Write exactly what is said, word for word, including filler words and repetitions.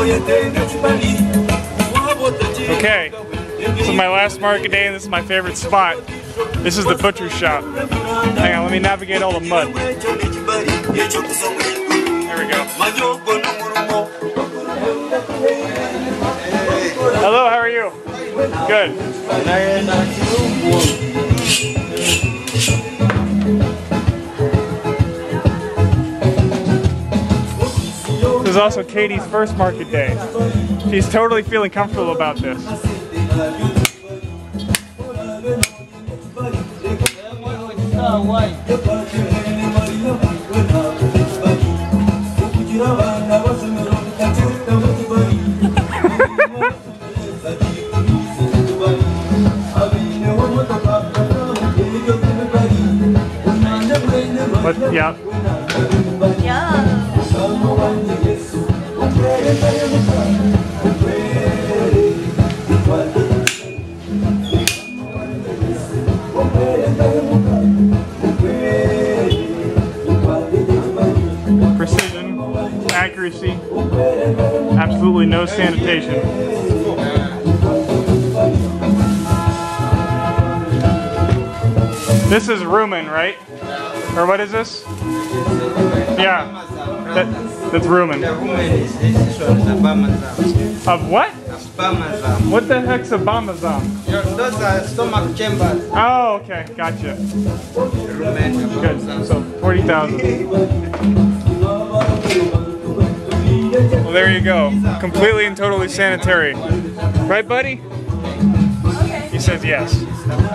Okay, this is my last market day and this is my favorite spot. This is the butcher shop. Hang on, let me navigate all the mud. There we go. Hello, how are you? Good. This is also Katie's first market day. She's totally feeling comfortable about this. What? Yeah. Yeah. Precision, accuracy, absolutely no sanitation. This is rumen, right? Or what is this? Yeah, that, that's rumen. Of what? What the heck's a Bamazam? Those are stomach chambers. Oh, okay, gotcha. Good, so forty thousand. Well, there you go. Completely and totally sanitary. Right, buddy? Okay. He says yes.